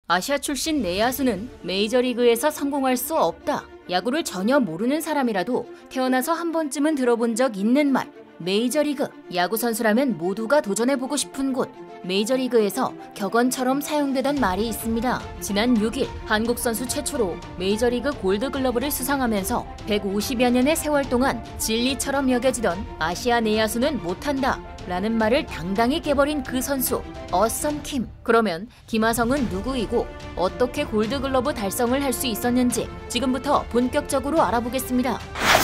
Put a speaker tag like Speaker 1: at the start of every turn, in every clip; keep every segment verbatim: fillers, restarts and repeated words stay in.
Speaker 1: 아시아 출신 내야수는 메이저리그에서 성공할 수 없다. 야구를 전혀 모르는 사람이라도 태어나서 한 번쯤은 들어본 적 있는 말. 메이저리그. 야구 선수라면 모두가 도전해보고 싶은 곳. 메이저리그에서 격언처럼 사용되던 말이 있습니다. 지난 육 일 한국 선수 최초로 메이저리그 골드글러브를 수상하면서 백오십여 년의 세월 동안 진리처럼 여겨지던 아시아 내야수는 못한다 라는 말을 당당히 깨버린 그 선수, 어썸 킴. 그러면 김하성은 누구이고 어떻게 골드글러브 달성을 할 수 있었는지 지금부터 본격적으로 알아보겠습니다.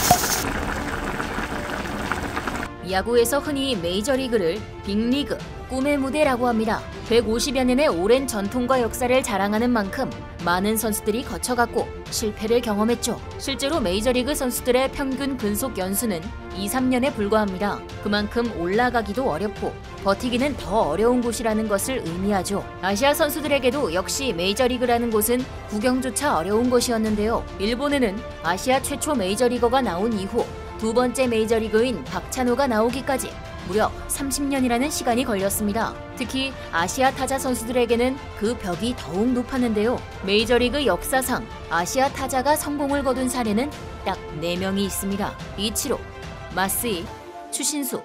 Speaker 1: 야구에서 흔히 메이저리그를 빅리그, 꿈의 무대라고 합니다. 백오십여 년의 오랜 전통과 역사를 자랑하는 만큼 많은 선수들이 거쳐갔고 실패를 경험했죠. 실제로 메이저리그 선수들의 평균 근속 연수는 이, 삼 년에 불과합니다. 그만큼 올라가기도 어렵고 버티기는 더 어려운 곳이라는 것을 의미하죠. 아시아 선수들에게도 역시 메이저리그라는 곳은 구경조차 어려운 곳이었는데요. 일본에는 아시아 최초 메이저리거가 나온 이후 두 번째 메이저리그인 박찬호가 나오기까지 무려 삼십 년이라는 시간이 걸렸습니다. 특히 아시아 타자 선수들에게는 그 벽이 더욱 높았는데요. 메이저리그 역사상 아시아 타자가 성공을 거둔 사례는 딱 네 명이 있습니다. 이치로, 마쓰이, 추신수,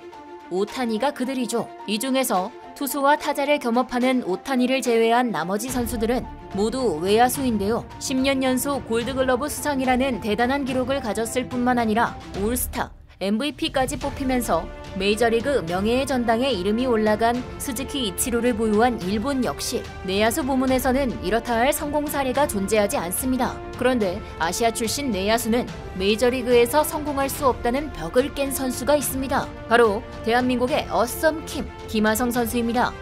Speaker 1: 오타니가 그들이죠. 이 중에서 투수와 타자를 겸업하는 오타니를 제외한 나머지 선수들은 모두 외야수인데요. 십 년 연속 골드글러브 수상이라는 대단한 기록을 가졌을 뿐만 아니라 올스타, 엠브이피까지 뽑히면서 메이저리그 명예의 전당에 이름이 올라간 스즈키 이치로를 보유한 일본 역시 내야수 부문에서는 이렇다 할 성공 사례가 존재하지 않습니다. 그런데 아시아 출신 내야수는 메이저리그에서 성공할 수 없다는 벽을 깬 선수가 있습니다. 바로 대한민국의 어썸 킴, 김하성 선수입니다.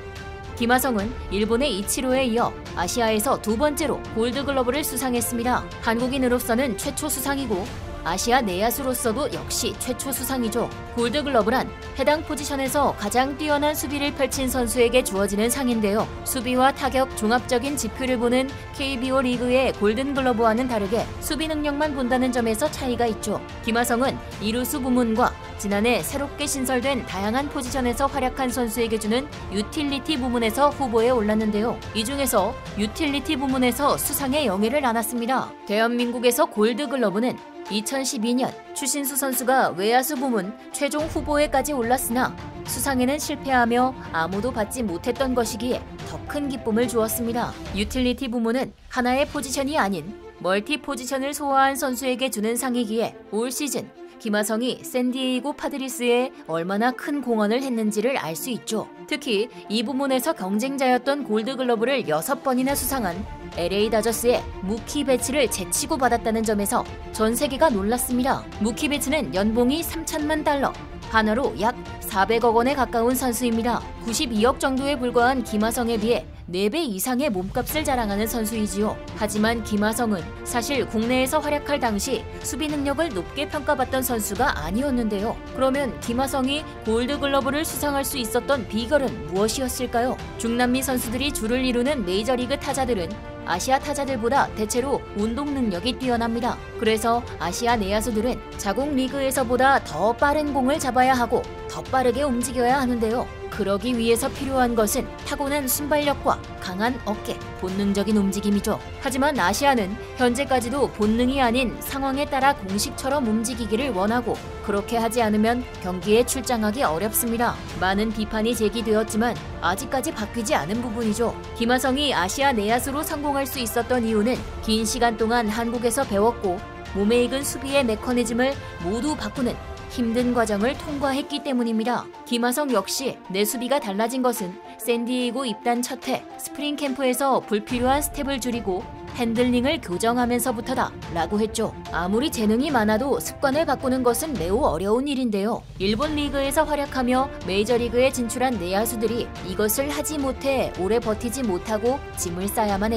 Speaker 1: 김하성은 일본의 이치로에 이어 아시아에서 두 번째로 골드글러브를 수상했습니다. 한국인으로서는 최초 수상이고 아시아 내야수로서도 역시 최초 수상이죠. 골드글러브란 해당 포지션에서 가장 뛰어난 수비를 펼친 선수에게 주어지는 상인데요. 수비와 타격 종합적인 지표를 보는 케이비오 리그의 골든글러브와는 다르게 수비 능력만 본다는 점에서 차이가 있죠. 김하성은 이루수 부문과 지난해 새롭게 신설된 다양한 포지션에서 활약한 선수에게 주는 유틸리티 부문에서 후보에 올랐는데요. 이 중에서 유틸리티 부문에서 수상의 영예를 안았습니다. 대한민국에서 골드글러브는 이천십이 년 추신수 선수가 외야수 부문 최종 후보에까지 올랐으나 수상에는 실패하며 아무도 받지 못했던 것이기에 더 큰 기쁨을 주었습니다. 유틸리티 부문은 하나의 포지션이 아닌 멀티 포지션을 소화한 선수에게 주는 상이기에 올 시즌 김하성이 샌디에이고 파드리스에 얼마나 큰 공헌을 했는지를 알 수 있죠. 특히 이 부문에서 경쟁자였던 골드글러브를 여섯 번이나 수상한 엘에이 다저스의 무키 배츠를 제치고 받았다는 점에서 전 세계가 놀랐습니다. 무키 배츠는 연봉이 삼천만 달러, 한화로 약 사백억 원에 가까운 선수입니다. 구십이억 정도에 불과한 김하성에 비해 네 배 이상의 몸값을 자랑하는 선수이지요. 하지만 김하성은 사실 국내에서 활약할 당시 수비 능력을 높게 평가받던 선수가 아니었는데요. 그러면 김하성이 골드글러브를 수상할 수 있었던 비결은 무엇이었을까요? 중남미 선수들이 주를 이루는 메이저리그 타자들은 아시아 타자들보다 대체로 운동 능력이 뛰어납니다. 그래서 아시아 내야수들은 자국 리그에서보다 더 빠른 공을 잡아야 하고 더 빠르게 움직여야 하는데요. 그러기 위해서 필요한 것은 타고난 순발력과 강한 어깨, 본능적인 움직임이죠. 하지만 아시아는 현재까지도 본능이 아닌 상황에 따라 공식처럼 움직이기를 원하고 그렇게 하지 않으면 경기에 출장하기 어렵습니다. 많은 비판이 제기되었지만 아직까지 바뀌지 않은 부분이죠. 김하성이 아시아 내야수로 성공할 수 있었던 이유는 긴 시간 동안 한국에서 배웠고 몸에 익은 수비의 메커니즘을 모두 바꾸는 힘든 과정을 통과했기 때문입니다. 김하성 역시 내 수비가 달라진 것은 샌디에이고 입단 첫 해 스프링 캠프에서 불필요한 스텝을 줄이고 핸들링을 교정하면서부터다 라고 했죠. 아무리 재능이 많아도 습관을 바꾸는 것은 매우 어려운 일인데요. 일본 리그에서 활약하며 메이저리그에 진출한 내야수들이 이것을 하지 못해 오래 버티지 못하고 짐을 싸야만 했죠.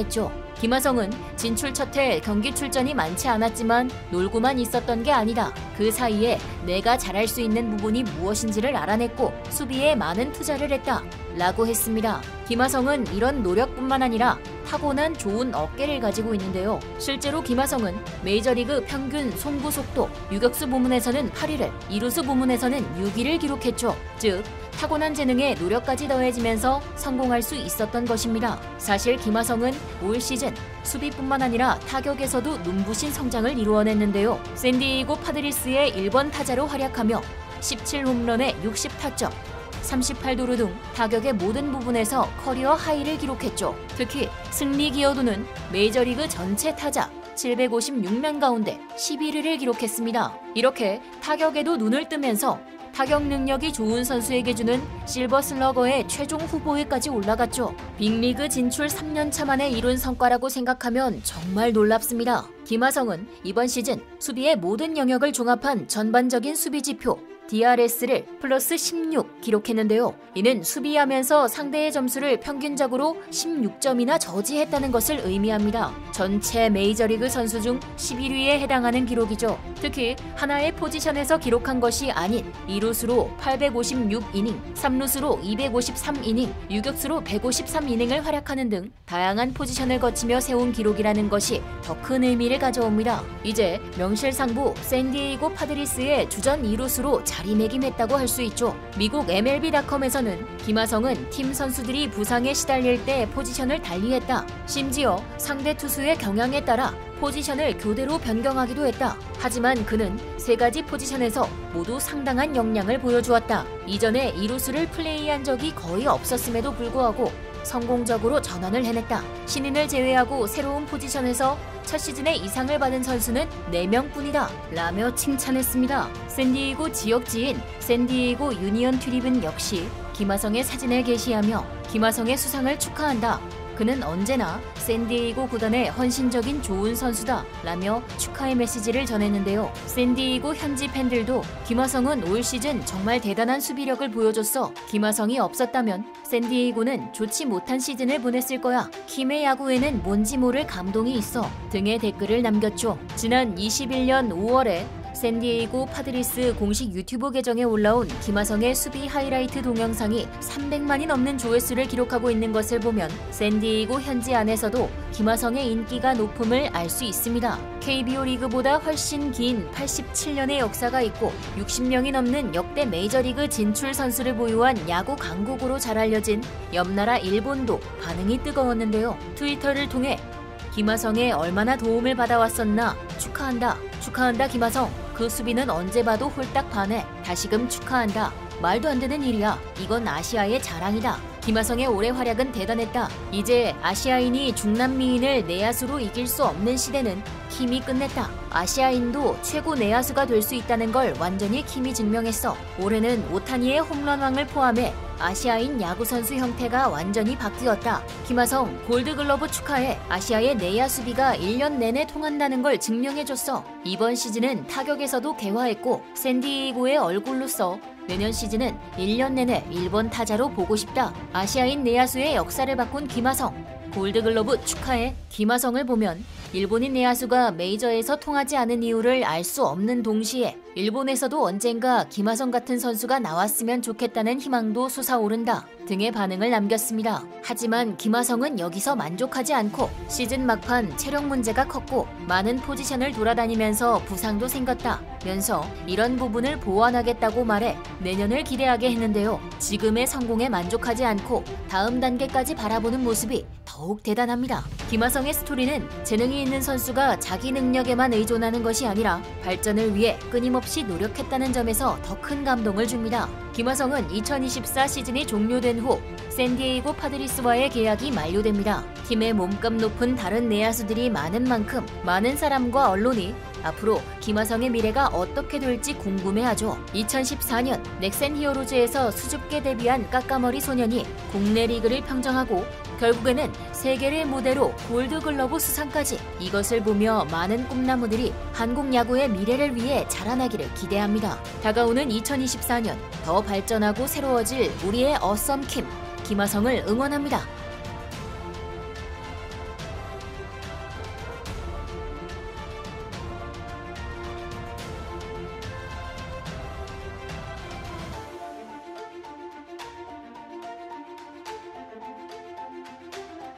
Speaker 1: 김하성은 진출 첫 해 경기 출전이 많지 않았지만 놀고만 있었던 게 아니다. 그 사이에 내가 잘할 수 있는 부분이 무엇인지를 알아냈고 수비에 많은 투자를 했다. 라고 했습니다. 김하성은 이런 노력뿐만 아니라 타고난 좋은 어깨를 가지고 있는데요. 실제로 김하성은 메이저리그 평균 송구 속도, 유격수 부문에서는 팔 위를, 이루수 부문에서는 육 위를 기록했죠. 즉, 타고난 재능에 노력까지 더해지면서 성공할 수 있었던 것입니다. 사실 김하성은 올 시즌 수비뿐만 아니라 타격에서도 눈부신 성장을 이루어냈는데요. 샌디에이고 파드리스의 일 번 타자로 활약하며 십칠 홈런에 육십 타점, 삼십팔 도루 등 타격의 모든 부분에서 커리어 하이를 기록했죠. 특히 승리 기여도는 메이저리그 전체 타자 칠백오십육 명 가운데 십일 위를 기록했습니다. 이렇게 타격에도 눈을 뜨면서 타격 능력이 좋은 선수에게 주는 실버 슬러거의 최종 후보에까지 올라갔죠. 빅리그 진출 삼 년 차 만에 이룬 성과라고 생각하면 정말 놀랍습니다. 김하성은 이번 시즌 수비의 모든 영역을 종합한 전반적인 수비 지표 디알에스를 플러스 십육 기록했는데요. 이는 수비하면서 상대의 점수를 평균적으로 십육 점이나 저지했다는 것을 의미합니다. 전체 메이저리그 선수 중 십일 위에 해당하는 기록이죠. 특히 하나의 포지션에서 기록한 것이 아닌 이루수로 팔백오십육 이닝, 삼루수로 이백오십삼 이닝, 유격수로 백오십삼 이닝을 활약하는 등 다양한 포지션을 거치며 세운 기록이라는 것이 더 큰 의미를 가져옵니다. 이제 명실상부 샌디에이고 파드리스의 주전 이루수로 자리매김했다고 할 수 있죠. 미국 엠엘비닷컴에서는 김하성은 팀 선수들이 부상에 시달릴 때 포지션을 달리했다. 심지어 상대 투수의 경향에 따라 포지션을 교대로 변경하기도 했다. 하지만 그는 세 가지 포지션에서 모두 상당한 역량을 보여주었다. 이전에 이루수를 플레이한 적이 거의 없었음에도 불구하고 성공적으로 전환을 해냈다. 신인을 제외하고 새로운 포지션에서 첫 시즌에 이상을 받은 선수는 네 명뿐이다. 라며 칭찬했습니다. 샌디에이고 지역지인 샌디에이고 유니언 트리뷴 역시 김하성의 사진을 게시하며 김하성의 수상을 축하한다. 그는 언제나 샌디에이고 구단의 헌신적인 좋은 선수다 라며 축하의 메시지를 전했는데요. 샌디에이고 현지 팬들도 김하성은 올 시즌 정말 대단한 수비력을 보여줬어. 김하성이 없었다면 샌디에이고는 좋지 못한 시즌을 보냈을 거야. 김의 야구에는 뭔지 모를 감동이 있어 등의 댓글을 남겼죠. 지난 이십일 년 오월에 샌디에이고 파드리스 공식 유튜브 계정에 올라온 김하성의 수비 하이라이트 동영상이 삼백만이 넘는 조회수를 기록하고 있는 것을 보면 샌디에이고 현지 안에서도 김하성의 인기가 높음을 알 수 있습니다. 케이비오 리그보다 훨씬 긴 팔십칠 년의 역사가 있고 육십 명이 넘는 역대 메이저리그 진출 선수를 보유한 야구 강국으로 잘 알려진 옆나라 일본도 반응이 뜨거웠는데요. 트위터를 통해 김하성에 얼마나 도움을 받아왔었나 축하한다. 축하한다 김하성. 그 수비는 언제 봐도 홀딱 반해. 다시금 축하한다. 말도 안 되는 일이야. 이건 아시아의 자랑이다. 김하성의 올해 활약은 대단했다. 이제 아시아인이 중남미인을 내야수로 이길 수 없는 시대는 킴이 끝냈다. 아시아인도 최고 내야수가 될 수 있다는 걸 완전히 킴이 증명했어. 올해는 오타니의 홈런왕을 포함해 아시아인 야구선수 형태가 완전히 바뀌었다. 김하성 골드글러브 축하해. 아시아의 내야 수비가 일 년 내내 통한다는 걸 증명해줬어. 이번 시즌은 타격에서도 개화했고 샌디에이고의 얼굴로서 내년 시즌은 일 년 내내 일 번 타자로 보고 싶다. 아시아인 내야수의 역사를 바꾼 김하성. 골드글러브 축하해. 김하성을 보면 일본인 내야수가 메이저에서 통하지 않은 이유를 알 수 없는 동시에 일본에서도 언젠가 김하성 같은 선수가 나왔으면 좋겠다는 희망도 솟아오른다 등의 반응을 남겼습니다. 하지만 김하성은 여기서 만족하지 않고 시즌 막판 체력 문제가 컸고 많은 포지션을 돌아다니면서 부상도 생겼다면서 이런 부분을 보완하겠다고 말해 내년을 기대하게 했는데요. 지금의 성공에 만족하지 않고 다음 단계까지 바라보는 모습이 더욱 대단합니다. 김하성의 스토리는 재능이 있는 선수가 자기 능력에만 의존하는 것이 아니라 발전을 위해 끊임없이 노력했다는 점에서 더 큰 감동을 줍니다. 김하성은 이천이십사 시즌이 종료된 후 샌디에이고 파드리스와의 계약이 만료됩니다. 팀의 몸값 높은 다른 내야수들이 많은 만큼 많은 사람과 언론이 앞으로 김하성의 미래가 어떻게 될지 궁금해하죠. 이천십사 년 넥센 히어로즈에서 수줍게 데뷔한 까까머리 소년이 국내 리그를 평정하고 결국에는 세계를 무대로 골드글러브 수상까지. 이것을 보며 많은 꿈나무들이 한국 야구의 미래를 위해 자라나기를 기대합니다. 다가오는 이천이십사 년 더 발전하고 새로워질 우리의 어썸 킴 김하성을 응원합니다.